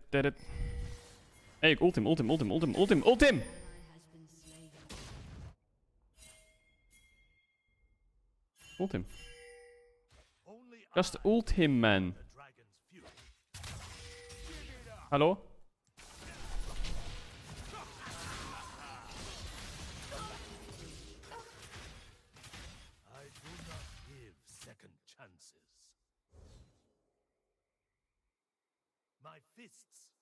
it. Hey, ik ult hem. Ult hem! Ult hem. Just ult him, man. Hallo? My fists